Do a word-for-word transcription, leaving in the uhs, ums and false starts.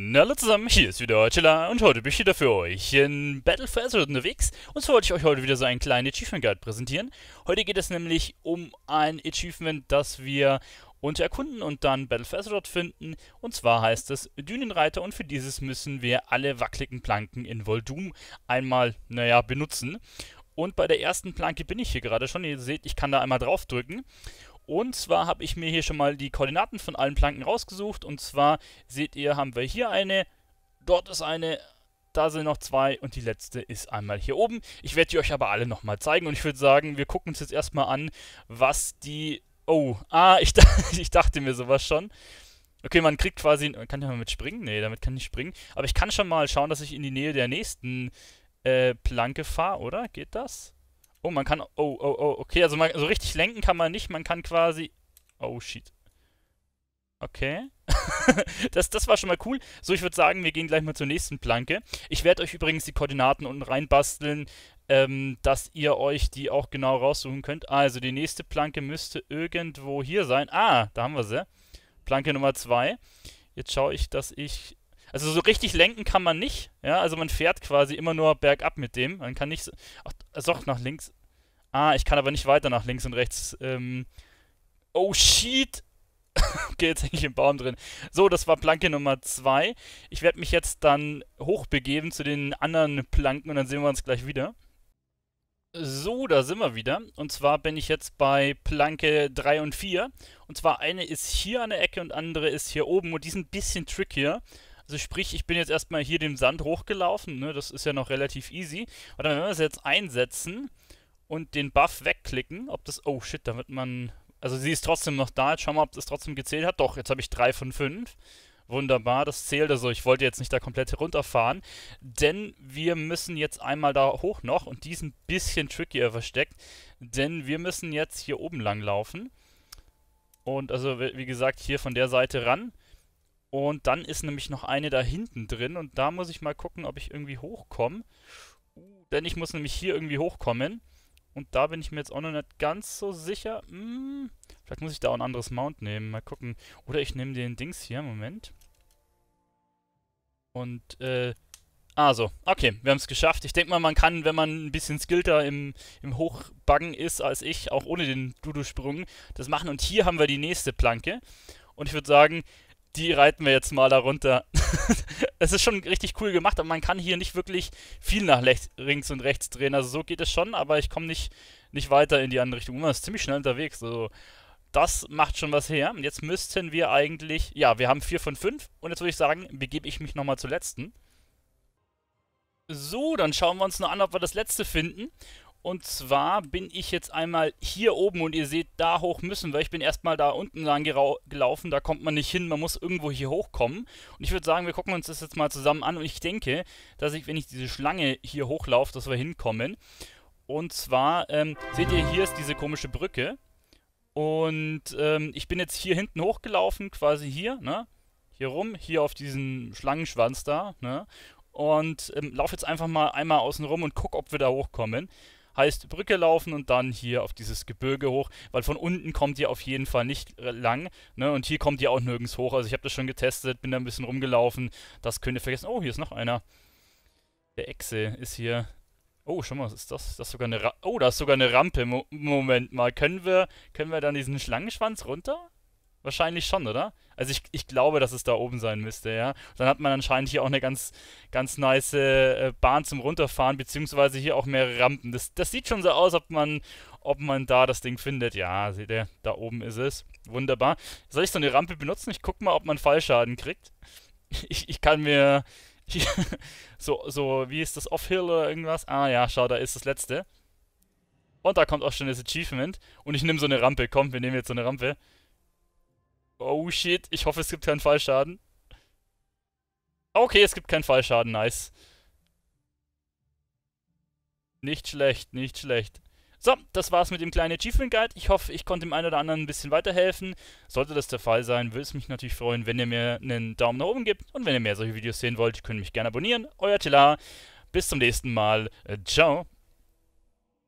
Na hallo zusammen, hier ist wieder Chilla und heute bin ich wieder für euch in Battle for Azeroth unterwegs. Und zwar wollte ich euch heute wieder so einen kleinen Achievement Guide präsentieren. Heute geht es nämlich um ein Achievement, das wir unter Erkunden und dann Battle for Azeroth finden. Und zwar heißt es Dünenreiter und für dieses müssen wir alle wackeligen Planken in Voldoom einmal, naja, benutzen. Und bei der ersten Planke bin ich hier gerade schon. Ihr seht, ich kann da einmal draufdrücken. Und zwar habe ich mir hier schon mal die Koordinaten von allen Planken rausgesucht. Und zwar seht ihr, haben wir hier eine, dort ist eine, da sind noch zwei und die letzte ist einmal hier oben. Ich werde die euch aber alle nochmal zeigen und ich würde sagen, wir gucken uns jetzt erstmal an, was die... Oh, ah, ich, ich dachte mir sowas schon. Okay, man kriegt quasi... Kann ich mal mit springen? Nee, damit kann ich nicht springen. Aber ich kann schon mal schauen, dass ich in die Nähe der nächsten äh, Planke fahre, oder? Geht das? Oh, man kann... Oh, oh, oh, okay, also man, so richtig lenken kann man nicht. Man kann quasi... Oh, shit. Okay. das, das war schon mal cool. So, ich würde sagen, wir gehen gleich mal zur nächsten Planke. Ich werde euch übrigens die Koordinaten unten reinbasteln, ähm, dass ihr euch die auch genau raussuchen könnt. Also, die nächste Planke müsste irgendwo hier sein. Ah, da haben wir sie. Planke Nummer zwei. Jetzt schaue ich, dass ich... Also so richtig lenken kann man nicht, ja, also man fährt quasi immer nur bergab mit dem, man kann nicht so, ach, doch, nach links, ah, ich kann aber nicht weiter nach links und rechts, ähm, oh shit, okay, jetzt hänge ich im Baum drin. So, das war Planke Nummer zwei, ich werde mich jetzt dann hochbegeben zu den anderen Planken und dann sehen wir uns gleich wieder. So, da sind wir wieder. Und zwar bin ich jetzt bei Planke drei und vier. Und zwar eine ist hier an der Ecke und andere ist hier oben und die sind ein bisschen trickier. Also sprich, ich bin jetzt erstmal hier den Sand hochgelaufen, ne? Das ist ja noch relativ easy. Und dann, wenn wir es jetzt einsetzen und den Buff wegklicken, ob das... Oh shit, da wird man... Also sie ist trotzdem noch da. Jetzt schauen wir mal, ob das trotzdem gezählt hat. Doch, jetzt habe ich drei von fünf. Wunderbar, das zählt. Also ich wollte jetzt nicht da komplett herunterfahren, denn wir müssen jetzt einmal da hoch noch und die ist ein bisschen trickier versteckt, denn wir müssen jetzt hier oben lang laufen und also wie gesagt hier von der Seite ran und dann ist nämlich noch eine da hinten drin und da muss ich mal gucken, ob ich irgendwie hochkomme, uh, denn ich muss nämlich hier irgendwie hochkommen und da bin ich mir jetzt auch noch nicht ganz so sicher. Hm, vielleicht muss ich da auch ein anderes Mount nehmen, mal gucken. Oder ich nehme den Dings hier, Moment. Und, äh, ah so, okay, wir haben es geschafft. Ich denke mal, man kann, wenn man ein bisschen skillter im, im Hochbuggen ist als ich, auch ohne den Dudu-Sprung, das machen. Und hier haben wir die nächste Planke. Und ich würde sagen, die reiten wir jetzt mal da runter. Es ist schon richtig cool gemacht, aber man kann hier nicht wirklich viel nach links und rechts drehen. Also so geht es schon, aber ich komme nicht, nicht weiter in die andere Richtung. Man ist ziemlich schnell unterwegs. Also das macht schon was her. Jetzt müssten wir eigentlich... Ja, wir haben vier von fünf. Und jetzt würde ich sagen, begebe ich mich nochmal zur letzten. So, dann schauen wir uns noch an, ob wir das letzte finden. Und zwar bin ich jetzt einmal hier oben und ihr seht, da hoch müssen wir. Ich bin erstmal da unten lang gelaufen, da kommt man nicht hin, man muss irgendwo hier hochkommen. Und ich würde sagen, wir gucken uns das jetzt mal zusammen an. Und ich denke, dass ich, wenn ich diese Schlange hier hochlaufe, dass wir hinkommen. Und zwar, ähm, seht ihr, hier ist diese komische Brücke. Und ähm, ich bin jetzt hier hinten hochgelaufen, quasi hier, ne? Hier rum, hier auf diesen Schlangenschwanz da, ne? Und ähm, laufe jetzt einfach mal einmal außen rum und guck, ob wir da hochkommen. Heißt, Brücke laufen und dann hier auf dieses Gebirge hoch, weil von unten kommt ihr auf jeden Fall nicht lang, ne? Und hier kommt ihr auch nirgends hoch. Also ich habe das schon getestet, bin da ein bisschen rumgelaufen. Das könnt ihr vergessen. Oh, hier ist noch einer. Der Echse ist hier. Oh, schau mal, was ist das? Das ist sogar eine Ra Oh, da ist sogar eine Rampe. Mo Moment mal, können wir, können wir dann diesen Schlangenschwanz runter? Wahrscheinlich schon, oder? Also ich, ich glaube, dass es da oben sein müsste, ja. Dann hat man anscheinend hier auch eine ganz, ganz nice äh, Bahn zum Runterfahren, beziehungsweise hier auch mehrere Rampen. Das, das sieht schon so aus, ob man, ob man da das Ding findet. Ja, seht ihr, da oben ist es. Wunderbar. Soll ich so eine Rampe benutzen? Ich guck mal, ob man Fallschaden kriegt. Ich, ich kann mir... so, so, wie ist das? Off-Hill oder irgendwas? Ah ja, schau, da ist das letzte. Und da kommt auch schon das Achievement. Und ich nehme so eine Rampe. Komm, wir nehmen jetzt so eine Rampe. Oh shit, ich hoffe, es gibt keinen Fallschaden. Okay, es gibt keinen Fallschaden, nice. Nicht schlecht, nicht schlecht. So, das war's mit dem kleinen Achievement Guide. Ich hoffe, ich konnte dem einen oder anderen ein bisschen weiterhelfen. Sollte das der Fall sein, würde es mich natürlich freuen, wenn ihr mir einen Daumen nach oben gebt. Und wenn ihr mehr solche Videos sehen wollt, könnt ihr mich gerne abonnieren. Euer Tila. Bis zum nächsten Mal. Ciao.